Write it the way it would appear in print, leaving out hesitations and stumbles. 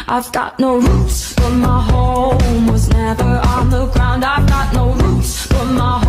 I've got no roots, but my home was never on the ground. I've got no roots, but my